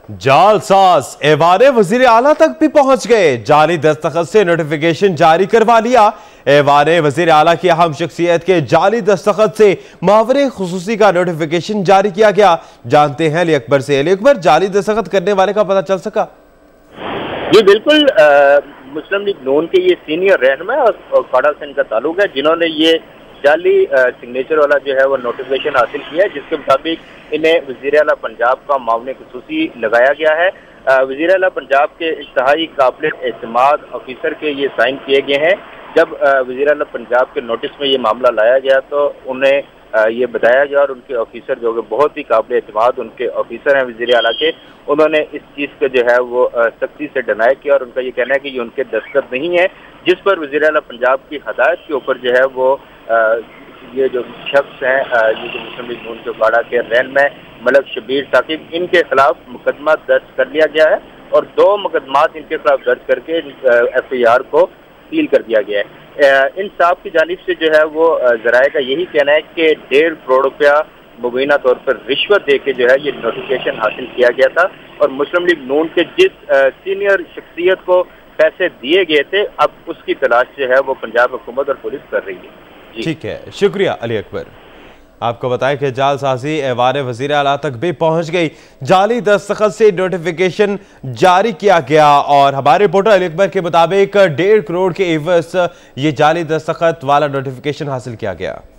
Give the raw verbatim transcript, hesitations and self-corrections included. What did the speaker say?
जालसाज ऐवान वजीर आला तक भी पहुंच गए। जाली दस्तखत से नोटिफिकेशन जारी करवा लिया। ऐवान वजीर आला की अहम शख्सियत के जाली दस्तखत से मावरे खुसूसी का नोटिफिकेशन जारी किया गया। जानते हैं अली अकबर से। अली अकबर, जाली दस्तखत करने वाले का पता चल सका? जी बिल्कुल, मुस्लिम लीग नून के ये सीनियर रहनुमा और, और काड़ा से इनका ताल्लुक है, जिन्होंने ये जाली सिग्नेचर वाला जो है वो नोटिफिकेशन हासिल किया है, जिसके मुताबिक इन्हें वज़ीर आला पंजाब का मामले खुसूसी लगाया गया है। वज़ीर आला पंजाब के इंतहाई काबिल एतमाद ऑफिसर के ये साइन किए गए हैं। जब वज़ीर आला पंजाब के नोटिस में ये मामला लाया गया तो उन्हें ये बताया गया और उनके ऑफिसर जो कि बहुत ही काबिल एतमाद उनके ऑफिसर हैं वज़ीर आला के, उन्होंने इस चीज़ को जो है वो सख्ती से डिनाई किया और उनका ये कहना है कि ये उनके दस्तखत नहीं है, जिस पर वज़ीर आला पंजाब की हदायत के ऊपर जो है वो आ, ये जो शख्स हैं, ये जो मुस्लिम लीग नून के काड़ा के रहनुमा मलक शबीर साकिब, इनके खिलाफ मुकदमा दर्ज कर लिया गया है और दो मुकदमात इनके खिलाफ दर्ज करके एफ आई आर को सील कर दिया गया है। इन साहब की जानिब से जो है वो जराये का यही कहना है कि डेढ़ करोड़ रुपया मुबीना तौर पर रिश्वत दे के जो है ये नोटिफिकेशन हासिल किया गया था और मुस्लिम लीग नून के जिस सीनियर शख्सियत को पैसे दिए गए थे, अब उसकी तलाश जो है वो पंजाब हुकूमत और पुलिस कर रही है। ठीक है, शुक्रिया अली अकबर। आपको बताया कि जालसाजी ऐवान वज़ीर आला तक भी पहुंच गई। जाली दस्तखत से नोटिफिकेशन जारी किया गया और हमारे रिपोर्टर अली अकबर के मुताबिक डेढ़ करोड़ के एवज ये जाली दस्तखत वाला नोटिफिकेशन हासिल किया गया।